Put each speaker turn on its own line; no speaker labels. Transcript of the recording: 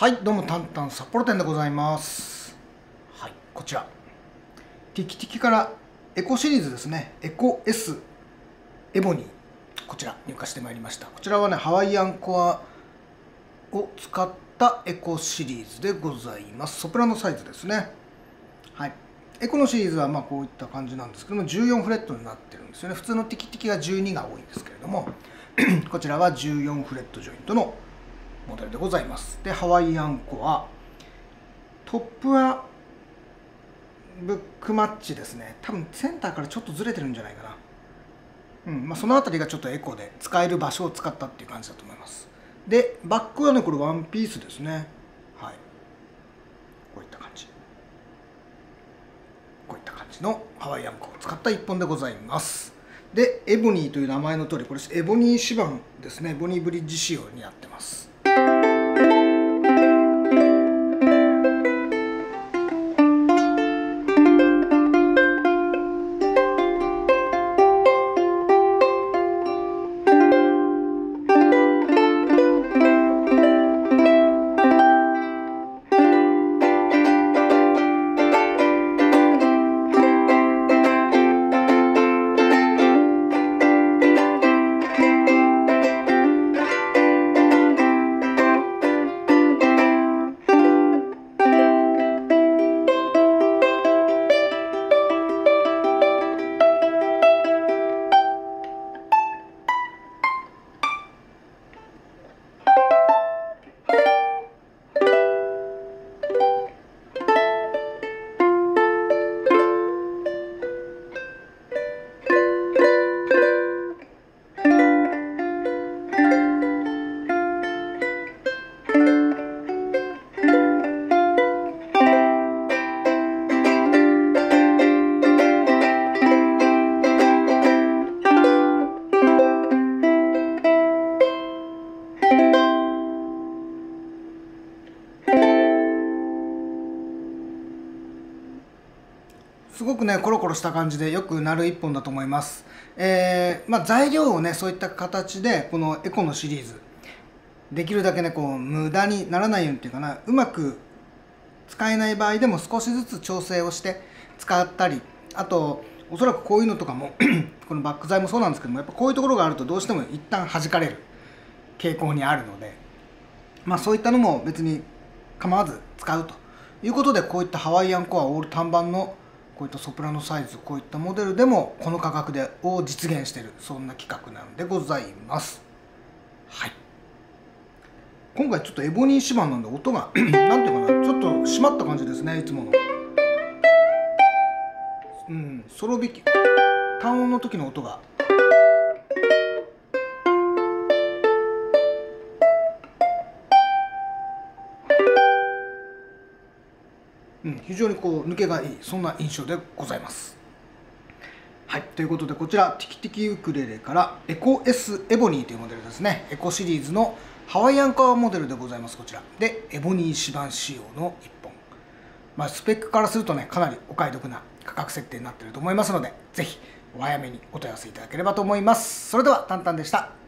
はい、どうもタンタン札幌店でございます。はい、こちらティキティキからエコシリーズですね。エコ S エボニー、こちら入荷してまいりました。こちらはね、ハワイアンコアを使ったエコシリーズでございます。ソプラノサイズですね。はい、エコのシリーズはまあこういった感じなんですけども、14フレットになってるんですよね。普通のティキティキが12が多いんですけれどもこちらは14フレットジョイントのモデルでございます。で、ハワイアンコアトップはブックマッチですね。多分センターからちょっとずれてるんじゃないかな。その辺りがちょっとエコで使える場所を使ったっていう感じだと思います。で、バックはね、これワンピースですね。はい、こういった感じ、こういった感じのハワイアンコアを使った一本でございます。で、エボニーという名前の通り、これエボニー指板ですね。エボニーブリッジ仕様になってます。すごくね、コロコロした感じでよくなる一本だと思います。材料をね、そういった形でこのエコのシリーズできるだけね、こう無駄にならないようにっていうかな、うまく使えない場合でも少しずつ調整をして使ったり、あとおそらくこういうのとかもこのバック材もそうなんですけども、やっぱこういうところがあるとどうしても一旦弾かれる傾向にあるので、そういったのも別に構わず使うということで、こういったハワイアンコアオール単板のこういったソプラノサイズ、こういったモデルでもこの価格でを実現している、そんな企画なんでございます。はい、今回ちょっとエボニー指板なんで音がなんていうかな、ちょっと締まった感じですね。いつものソロ弾き単音の時の音が非常にこう抜けがいい、そんな印象でございます。はい、ということでこちらティキティキウクレレからエコ S エボニーというモデルですね。エコシリーズのハワイアンコアモデルでございます。こちらでエボニー指板仕様の1本、スペックからするとね、かなりお買い得な価格設定になっていると思いますので、ぜひお早めにお問い合わせいただければと思います。それではタンタンでした。